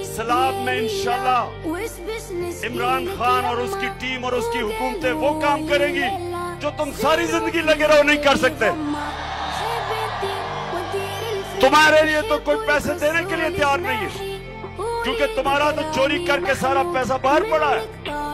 इस्लाम में इंशाल्लाह इमरान खान और उसकी टीम और उसकी हुकूमतें वो काम करेंगी जो तुम सारी जिंदगी लगे रहो नहीं कर सकते। तुम्हारे लिए तो कोई पैसे देने के लिए तैयार नहीं है, क्योंकि तुम्हारा तो चोरी करके सारा पैसा बाहर पड़ा है।